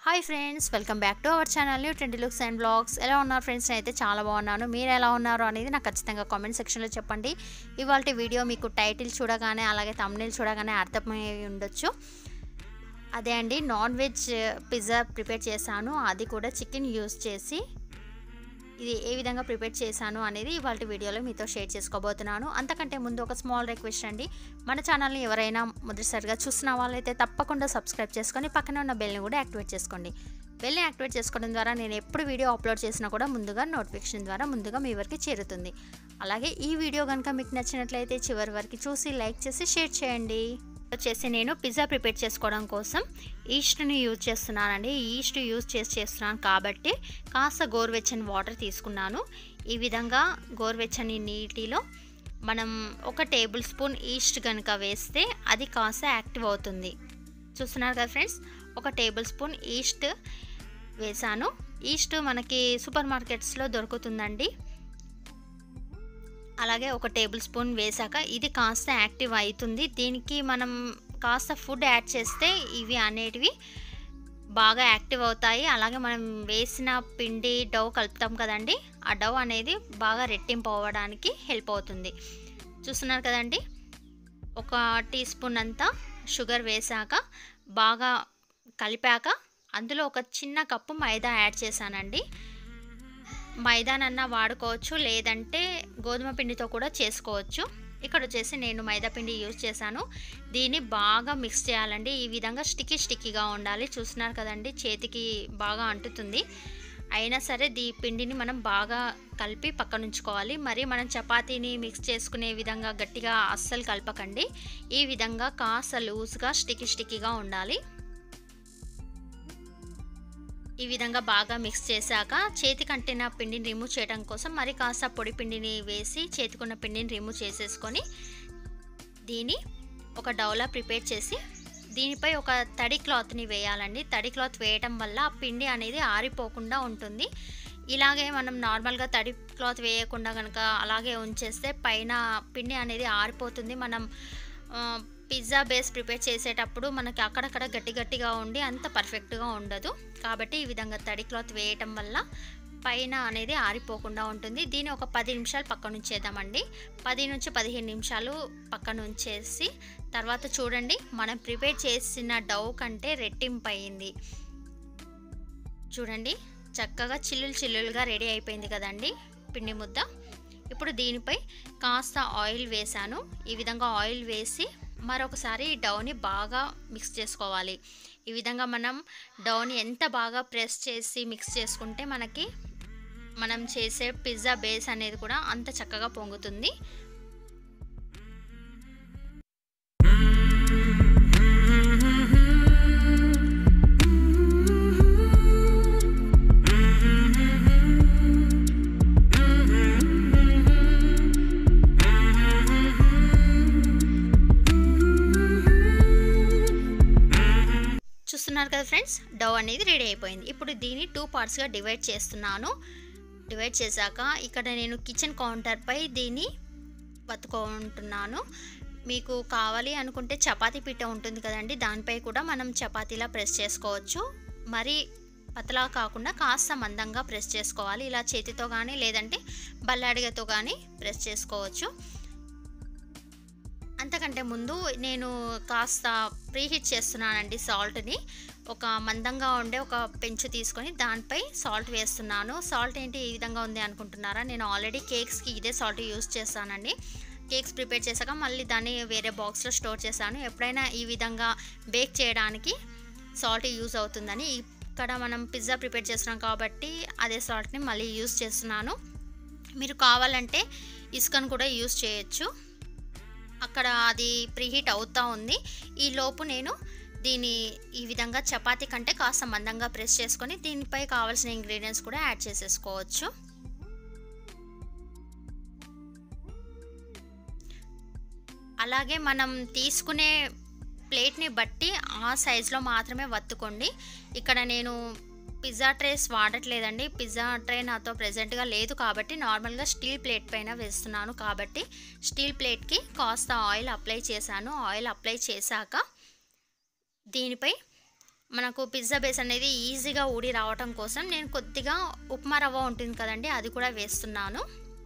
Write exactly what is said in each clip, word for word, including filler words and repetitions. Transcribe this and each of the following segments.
Hi friends, welcome back to our channel new trendy looks and blogs. ఎలా ఉన్నారు friends? అయితే చాలా బాగున్నాను. మీరు ఎలా ఉన్నారు అనేది నాకు ఖచ్చితంగా కామెంట్ సెక్షన్లో చెప్పండి. ఇవాళ వీడియో మీకు టైటిల్ చూడగానే అలాగే థంబ్నెయిల్ చూడగానే అర్థమై ఉండొచ్చు. అదే అండి, నాన్ వెజ్ పిజ్జా ప్రిపేర్ చేశాను. అది కూడా చికెన్ యూస్ చేసి ఇది ఏ విధంగా ప్రిపేర్ చేశాను అనేది ఇవాళ వీడియోలో మీతో షేర్ చేసుకోబోతున్నాను. అంతకంటే ముందు ఒక స్మాల్ రిక్వెస్ట్ అండి, మన ఛానల్ని ఎవరైనా మొదటిసారిగా చూసిన వాళ్ళైతే తప్పకుండా సబ్స్క్రైబ్ చేసుకొని పక్కన ఉన్న బెల్ని కూడా యాక్టివేట్ చేసుకోండి. బెల్ని యాక్టివేట్ చేసుకోవడం ద్వారా నేను ఎప్పుడు వీడియో అప్లోడ్ చేసినా కూడా ముందుగా నోటిఫికేషన్ ద్వారా ముందుగా మీ వరకు చేరుతుంది. అలాగే ఈ వీడియో కనుక మీకు నచ్చినట్లయితే చివరి వరకు చూసి లైక్ చేసి షేర్ చేయండి. వచ్చేసి నేను పిజ్జా ప్రిపేర్ చేసుకోవడం కోసం ఈస్ట్ని యూజ్ చేస్తున్నానండి. ఈస్ట్ యూజ్ చేసి చేస్తున్నాను కాబట్టి కాస్త గోరువెచ్చని వాటర్ తీసుకున్నాను. ఈ విధంగా గోరువెచ్చని నీటిలో మనం ఒక టేబుల్ స్పూన్ ఈస్ట్ కనుక వేస్తే అది కాస్త యాక్టివ్ అవుతుంది. చూస్తున్నారు కదా ఫ్రెండ్స్, ఒక టేబుల్ స్పూన్ ఈస్ట్ వేసాను. ఈస్ట్ మనకి సూపర్ మార్కెట్స్లో దొరుకుతుందండి. అలాగే ఒక టేబుల్ స్పూన్ వేసాక ఇది కాస్త యాక్టివ్ అవుతుంది. దీనికి మనం కాస్త ఫుడ్ యాడ్ చేస్తే ఇవి అనేటివి బాగా యాక్టివ్ అవుతాయి. అలాగే మనం వేసిన పిండి డౌ కలుపుతాం కదండి, ఆ డౌ అనేది బాగా రెట్టింపు అవ్వడానికి హెల్ప్ అవుతుంది. చూస్తున్నారు కదండి, ఒక టీ స్పూన్ అంతా షుగర్ వేసాక బాగా కలిపాక అందులో ఒక చిన్న కప్పు మైదా యాడ్ చేశానండి. మైదానన్నా వాడుకోవచ్చు, లేదంటే గోధుమ పిండితో కూడా చేసుకోవచ్చు. ఇక్కడ వచ్చేసి నేను మైదా పిండి యూజ్ చేశాను. దీన్ని బాగా మిక్స్ చేయాలండి. ఈ విధంగా స్టిక్కీ స్టిక్కీగా ఉండాలి. చూస్తున్నారు కదండి, చేతికి బాగా అంటుతుంది. అయినా సరే దీ పిండిని మనం బాగా కలిపి పక్కన ఉంచుకోవాలి. మరి మనం చపాతీని మిక్స్ చేసుకునే విధంగా గట్టిగా అస్సలు కలపకండి. ఈ విధంగా కాస్త లూజ్గా స్టిక్కీ స్టిక్కీగా ఉండాలి. ఈ విధంగా బాగా మిక్స్ చేశాక చేతికి అంటిన పిండిని రిమూవ్ చేయడం కోసం మరి కాస్త పొడి పిండిని వేసి చేతికున్న పిండిని రిమూవ్ చేసేసుకొని దీన్ని ఒక డౌలా ప్రిపేర్ చేసి దీనిపై ఒక తడి క్లాత్ని వేయాలండి. తడి క్లాత్ వేయటం వల్ల ఆ పిండి అనేది ఆరిపోకుండా ఉంటుంది. ఇలాగే మనం నార్మల్గా తడి క్లాత్ వేయకుండా కనుక అలాగే ఉంచేస్తే పైన పిండి అనేది ఆరిపోతుంది. మనం పిజ్జా బేస్ ప్రిపేర్ చేసేటప్పుడు మనకి అక్కడక్కడ గట్టి గట్టిగా ఉండి అంత పర్ఫెక్ట్గా ఉండదు. కాబట్టి ఈ విధంగా తడి క్లాత్ వేయటం వల్ల పైన అనేది ఆరిపోకుండా ఉంటుంది. దీన్ని ఒక పది నిమిషాలు పక్కన ఉంచేద్దామండి. పది నుంచి పదిహేను నిమిషాలు పక్కన ఉంచేసి తర్వాత చూడండి, మనం ప్రిపేర్ చేసిన డౌ కంటే రెట్టింపు అయింది. చూడండి, చక్కగా చిల్లులు చిల్లులుగా రెడీ అయిపోయింది కదండి పిండి ముద్ద. ఇప్పుడు దీనిపై కాస్త ఆయిల్ వేసాను. ఈ విధంగా ఆయిల్ వేసి మరొకసారి ఈ డౌని బాగా మిక్స్ చేసుకోవాలి. ఈ విధంగా మనం డౌని ఎంత బాగా ప్రెస్ చేసి మిక్స్ చేసుకుంటే మనకి మనం చేసే పిజ్జా బేస్ అనేది కూడా అంత చక్కగా పొంగుతుంది. చూస్తున్నారు కదా ఫ్రెండ్స్, డౌ అనేది రెడీ అయిపోయింది. ఇప్పుడు దీన్ని టూ పార్ట్స్గా డివైడ్ చేస్తున్నాను. డివైడ్ చేశాక ఇక్కడ నేను కిచెన్ కౌంటర్పై దీన్ని వత్తుకుంటున్నాను. మీకు కావాలి అనుకుంటే చపాతీ పిట్ట ఉంటుంది కదండి, దానిపై కూడా మనం చపాతీలా ప్రెస్ చేసుకోవచ్చు. మరి పతలా కాకుండా కాస్త మందంగా ప్రెస్ చేసుకోవాలి. ఇలా చేతితో కానీ లేదంటే బల్లాడిగతో కానీ ప్రెస్ చేసుకోవచ్చు. అంతకంటే ముందు నేను కాస్త ప్రీహీట్ చేస్తున్నానండి సాల్ట్ని. ఒక మందంగా ఉండే ఒక పెంచు తీసుకొని దానిపై సాల్ట్ వేస్తున్నాను. సాల్ట్ ఏంటి ఈ విధంగా ఉంది అనుకుంటున్నారా? నేను ఆల్రెడీ కేక్స్కి ఇదే సాల్ట్ యూజ్ చేస్తానండి. కేక్స్ ప్రిపేర్ చేశాక మళ్ళీ దాన్ని వేరే బాక్స్లో స్టోర్ చేశాను. ఎప్పుడైనా ఈ విధంగా బేక్ చేయడానికి సాల్ట్ యూజ్ అవుతుందని. ఇక్కడ మనం పిజ్జా ప్రిపేర్ చేస్తున్నాం కాబట్టి అదే సాల్ట్ని మళ్ళీ యూజ్ చేస్తున్నాను. మీరు కావాలంటే ఇసుకను కూడా యూజ్ చేయొచ్చు. అక్కడ అది ప్రీహీట్ అవుతూ ఉంది. ఈ లోపు నేను దీన్ని ఈ విధంగా చపాతీ కంటే కాస్త మందంగా ప్రెస్ చేసుకొని దీనిపై కావాల్సిన ఇంగ్రీడియంట్స్ కూడా యాడ్ చేసేసుకోవచ్చు. అలాగే మనం తీసుకునే ప్లేట్ని బట్టి ఆ సైజులో మాత్రమే వత్తుకోండి. ఇక్కడ నేను పిజ్జా ట్రేస్ వాడట్లేదండి. పిజ్జా ట్రే నాతో ప్రెజెంట్గా లేదు కాబట్టి నార్మల్గా స్టీల్ ప్లేట్ పైన వేస్తున్నాను. కాబట్టి స్టీల్ ప్లేట్కి కాస్త ఆయిల్ అప్లై చేశాను. ఆయిల్ అప్లై చేశాక దీనిపై మనకు పిజ్జా బేస్ అనేది ఈజీగా ఊడి రావటం కోసం నేను కొద్దిగా ఉప్మా రవ్వ ఉంటుంది కదండి, అది కూడా వేస్తున్నాను.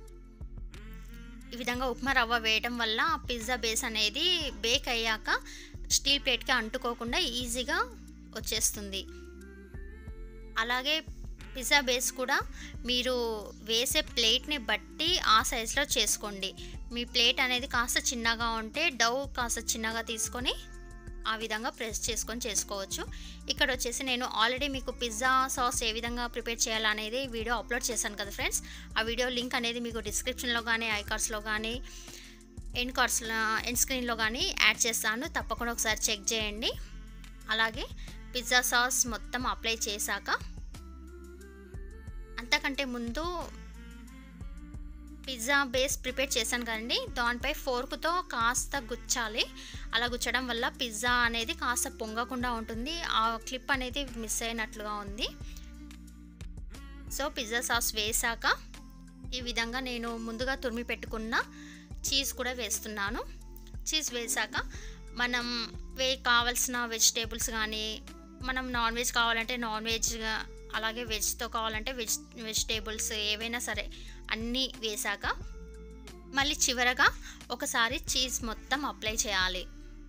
ఈ విధంగా ఉప్మా రవ్వ వేయటం వల్ల ఆ పిజ్జా బేస్ అనేది బేక్ అయ్యాక స్టీల్ ప్లేట్కి అంటుకోకుండా ఈజీగా వచ్చేస్తుంది. అలాగే పిజ్జా బేస్ కూడా మీరు వేసే ప్లేట్ని బట్టి ఆ సైజులో చేసుకోండి. మీ ప్లేట్ అనేది కాస్త చిన్నగా ఉంటే డౌ కాస్త చిన్నగా తీసుకొని ఆ విధంగా ప్రెస్ చేసుకొని చేసుకోవచ్చు. ఇక్కడ వచ్చేసి నేను ఆల్రెడీ మీకు పిజ్జా సాస్ ఏ విధంగా ప్రిపేర్ చేయాలనేది వీడియో అప్లోడ్ చేశాను కదా ఫ్రెండ్స్. ఆ వీడియో లింక్ అనేది మీకు డిస్క్రిప్షన్లో కానీ ఐ కార్డ్స్లో కానీ ఎండ్ కార్డ్స్లో ఎండ్ స్క్రీన్లో కానీ యాడ్ చేస్తాను, తప్పకుండా ఒకసారి చెక్ చేయండి. అలాగే పిజ్జా సాస్ మొత్తం అప్లై చేశాక అంతకంటే ముందు పిజ్జా బేస్ ప్రిపేర్ చేశాను కదండి, దానిపై ఫోర్క్తో కాస్త గుచ్చాలి. అలా గుచ్చడం వల్ల పిజ్జా అనేది కాస్త పొంగకుండా ఉంటుంది. ఆ క్లిప్ అనేది మిస్ అయినట్లుగా ఉంది. సో పిజ్జా సాస్ వేసాక ఈ విధంగా నేను ముందుగా తురిమి పెట్టుకున్న చీజ్ కూడా వేస్తున్నాను. చీజ్ వేసాక మనం వే కావాల్సిన వెజిటేబుల్స్ కానీ, మనం నాన్ వెజ్ కావాలంటే నాన్ వెజ్గా, అలాగే వెజ్తో కావాలంటే వెజ్ వెజిటేబుల్స్ ఏవైనా సరే అన్నీ వేసాక మళ్ళీ చివరగా ఒకసారి చీజ్ మొత్తం అప్లై చేయాలి.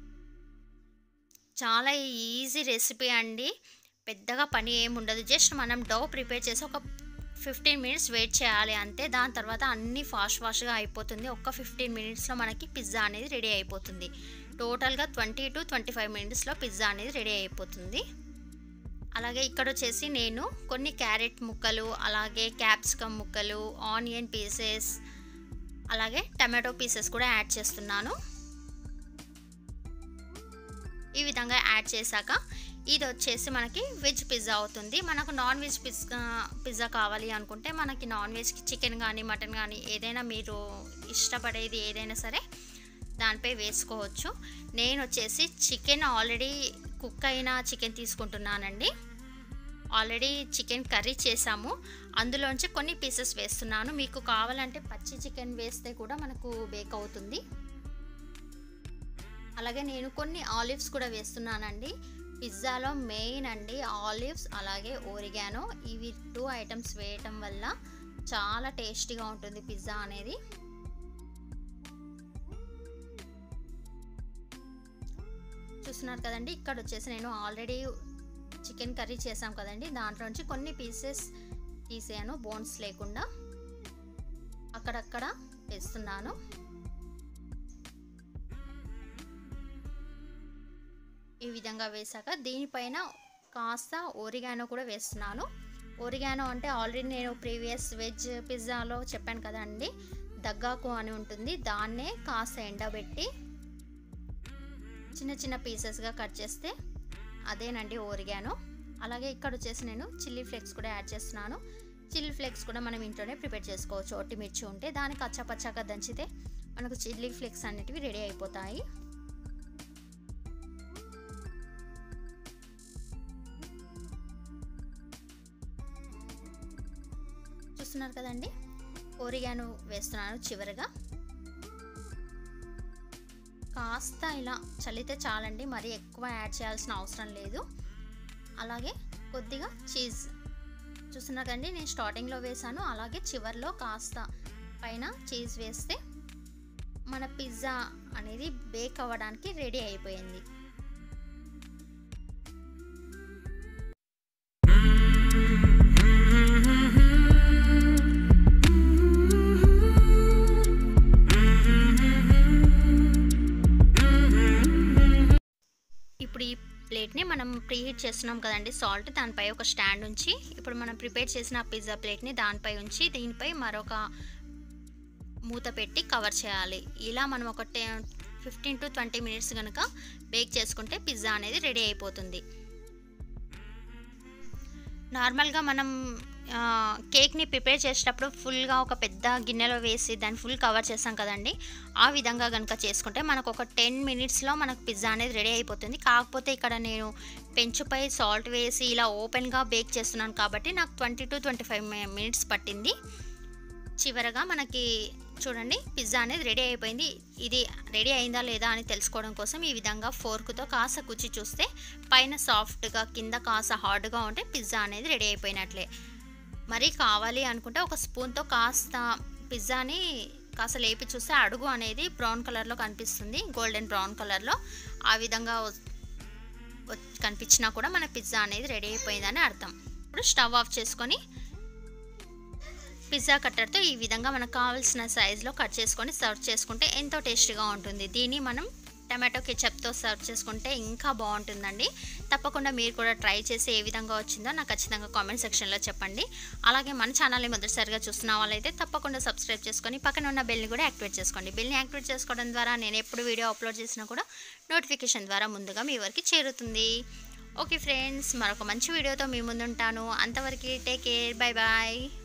చాలా ఈజీ రెసిపీ అండి, పెద్దగా పని ఏమి ఉండదు. జస్ట్ మనం డౌ ప్రిపేర్ చేసి ఒక ఫిఫ్టీన్ మినిట్స్ వెయిట్ చేయాలి అంతే. దాని తర్వాత అన్నీ ఫాస్ట్ ఫాస్ట్గా అయిపోతుంది. ఒక్క ఫిఫ్టీన్ మినిట్స్లో మనకి పిజ్జా అనేది రెడీ అయిపోతుంది. టోటల్గా ట్వంటీ టు ట్వంటీ ఫైవ్ మినిట్స్లో పిజ్జా అనేది రెడీ అయిపోతుంది. అలాగే ఇక్కడ వచ్చేసి నేను కొన్ని క్యారెట్ ముక్కలు, అలాగే క్యాప్సికమ్ ముక్కలు, ఆనియన్ పీసెస్, అలాగే టమాటో పీసెస్ కూడా యాడ్ చేస్తున్నాను. ఈ విధంగా యాడ్ చేశాక ఇది వచ్చేసి మనకి వెజ్ పిజ్జా అవుతుంది. మనకు నాన్ వెజ్ పిజ్జా పిజ్జా కావాలి అనుకుంటే మనకి నాన్ వెజ్కి చికెన్ కానీ మటన్ కానీ ఏదైనా మీరు ఇష్టపడేది ఏదైనా సరే దానిపై వేసుకోవచ్చు. నేను వచ్చేసి చికెన్ ఆల్రెడీ కుక్ అయిన చికెన్ తీసుకుంటున్నానండి. ఆల్రెడీ చికెన్ కర్రీ చేసాము, అందులోంచి కొన్ని పీసెస్ వేస్తున్నాను. మీకు కావాలంటే పచ్చి చికెన్ వేస్తే కూడా మనకు బేక్ అవుతుంది. అలాగే నేను కొన్ని ఆలివ్స్ కూడా వేస్తున్నానండి. పిజ్జాలో మెయిన్ అండి ఆలివ్స్, అలాగే ఓరిగానో. ఇవి టూ ఐటమ్స్ వేయటం వల్ల చాలా టేస్టీగా ఉంటుంది పిజ్జా అనేది. చూస్తున్నారు కదండి, ఇక్కడ వచ్చేసి నేను ఆల్రెడీ చికెన్ కర్రీ చేసాం కదండి, దాంట్లోంచి కొన్ని పీసెస్ తీసాను బోన్స్ లేకుండా, అక్కడక్కడ వేస్తున్నాను. ఈ విధంగా వేసాక దీనిపైన కాస్త ఓరిగానో కూడా వేస్తున్నాను. ఓరిగానో అంటే ఆల్రెడీ నేను ప్రీవియస్ వెజ్ పిజ్జాలో చెప్పాను కదండి, దగ్గాకు అని ఉంటుంది, దాన్నే కాస్త ఎండబెట్టి చిన్న చిన్న పీసెస్గా కట్ చేస్తే అదేనండి ఓరిగానో. అలాగే ఇక్కడ వచ్చేసి నేను చిల్లీ ఫ్లేక్స్ కూడా యాడ్ చేస్తున్నాను. చిల్లీ ఫ్లేక్స్ కూడా మనం ఇంట్లోనే ప్రిపేర్ చేసుకోవచ్చు. ఒట్టి మిర్చి ఉంటే దానికి కచ్చాపచ్చాగా దంచితే మనకు చిల్లీ ఫ్లేక్స్ అనేటివి రెడీ అయిపోతాయి. చూస్తున్నారు కదండి, ఓరిగానో వేస్తున్నాను చివరగా. కాస్త ఇలా చల్లితే చాలండి, మరీ ఎక్కువ యాడ్ చేయాల్సిన అవసరం లేదు. అలాగే కొద్దిగా చీజ్ చూస్తున్నారు కదండి, నేను స్టార్టింగ్లో వేసాను, అలాగే చివర్లో కాస్త పైన చీజ్ వేస్తే మన పిజ్జా అనేది బేక్ అవ్వడానికి రెడీ అయిపోయింది. ఇప్పుడు ఈ ప్లేట్ని మనం ప్రీహీట్ చేస్తున్నాం కదండి సాల్ట్, దానిపై ఒక స్టాండ్ ఉంచి ఇప్పుడు మనం ప్రిపేర్ చేసిన పిజ్జా ప్లేట్ని దానిపై ఉంచి దీనిపై మరొక మూత పెట్టి కవర్ చేయాలి. ఇలా మనం ఒక ఫిఫ్టీన్ టు ట్వంటీ మినిట్స్ కనుక బేక్ చేసుకుంటే పిజ్జా అనేది రెడీ అయిపోతుంది. నార్మల్గా మనం కేక్ని ప్రిపేర్ చేసేటప్పుడు ఫుల్గా ఒక పెద్ద గిన్నెలో వేసి దాన్ని ఫుల్ కవర్ చేస్తాం కదండి, ఆ విధంగా కనుక చేసుకుంటే మనకు ఒక టెన్ మినిట్స్లో మనకు పిజ్జా అనేది రెడీ అయిపోతుంది. కాకపోతే ఇక్కడ నేను పెంచుపై సాల్ట్ వేసి ఇలా ఓపెన్గా బేక్ చేస్తున్నాను కాబట్టి నాకు twenty to twenty five minutes పట్టింది. చివరగా మనకి చూడండి పిజ్జా అనేది రెడీ అయిపోయింది. ఇది రెడీ అయిందా లేదా అని తెలుసుకోవడం కోసం ఈ విధంగా ఫోర్క్తో కాస్త కుచ్చి చూస్తే పైన సాఫ్ట్గా కింద కాస్త హార్డ్గా ఉంటే పిజ్జా అనేది రెడీ అయిపోయినట్లే. మరి కావాలి అనుకుంటే ఒక స్పూన్తో కాస్త పిజ్జాని కాస్త లేపి చూస్తే అడుగు అనేది బ్రౌన్ కలర్లో కనిపిస్తుంది, గోల్డెన్ బ్రౌన్ కలర్లో. ఆ విధంగా కనిపించినా కూడా మన పిజ్జా అనేది రెడీ అయిపోయిందని అర్థం. ఇప్పుడు స్టవ్ ఆఫ్ చేసుకొని పిజ్జా కట్టర్తో ఈ విధంగా మనకు కావాల్సిన సైజులో కట్ చేసుకొని సర్వ్ చేసుకుంటే ఎంతో టేస్టీగా ఉంటుంది. దీన్ని మనం టమాటో కెచప్తో సర్వ్ చేసుకుంటే ఇంకా బాగుంటుందండి. తప్పకుండా మీరు కూడా ట్రై చేసి ఏ విధంగా వచ్చిందో నాకు ఖచ్చితంగా కామెంట్ సెక్షన్లో చెప్పండి. అలాగే మన ఛానల్ని మొదటిసారిగా చూస్తున్న వాళ్ళైతే తప్పకుండా సబ్స్క్రైబ్ చేసుకొని పక్కన ఉన్న బెల్ని కూడా యాక్టివేట్ చేసుకోండి. బెల్ని యాక్టివేట్ చేసుకోవడం ద్వారా నేను ఎప్పుడు వీడియో అప్లోడ్ చేసినా కూడా నోటిఫికేషన్ ద్వారా ముందుగా మీ వరకు చేరుతుంది. ఓకే ఫ్రెండ్స్, మరొక మంచి వీడియోతో మీ ముందుంటాను. అంతవరకు టేక్ కేర్, బై బాయ్.